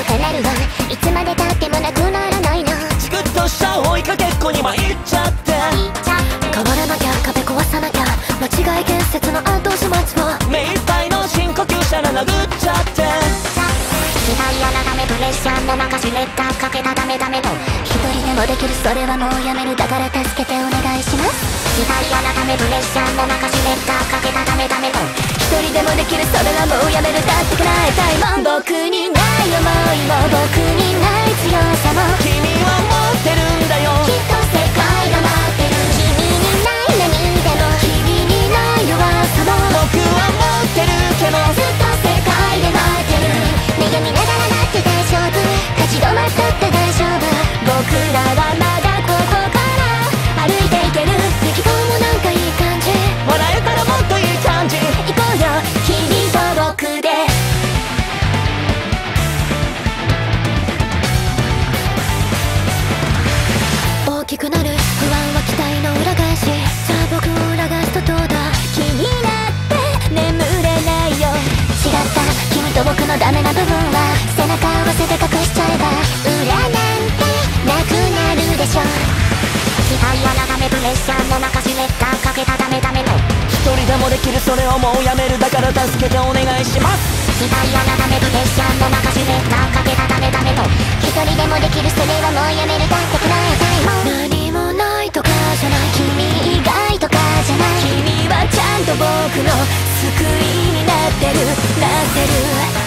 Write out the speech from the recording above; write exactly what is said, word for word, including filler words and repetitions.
てれるわ、いつまでたってもなくならないな。 チクッとした追いかけっこに参っちゃって、 変わらなきゃ壁壊さなきゃ、間違い建設の後始末を目いっぱいの深呼吸したら殴っちゃって、 時代改めプレッシャーの中シュレッダーかけたダメダメと、一人でもできるそれはもうやめる、だから助けてお願いします。時代改めプレッシャーの中シュレッダーかけたダメダメと、一人でもできるそれはもうやめる、だって叶えたいもん。僕にない想いも僕にない強さも君は持ってるんだよ。 きっと世界が待ってる。君にない何でも君にない弱さも僕は持ってるけど、 ずっと世界で待ってる。悩みながらだって大丈夫、立ち止まったって大丈夫。僕らはまだここから歩いていける。力感もなんかいい感じ、 笑えたらもっといい感じ。 行こうよ君と僕で。大きくなる不安は期待の裏返し、さあ僕を裏返すとどうだ。気になって眠れないよ。違った君と僕のダメな部分は背中合わせて隠しちゃえば裏なんてなくなるでしょ。時代改めプレッシャーの中シュレッダーかけたダメダメの、 一人でもできるそれをもうやめる、だから助けてお願いします。 時代改めプレッシャーの中シュレッダーかけたダメダメの、一人でもできるそれはもうやめる、だって叶えたいもん。何もないとかじゃない、君以外とかじゃない、君はちゃんと僕の救いになってる、なってる。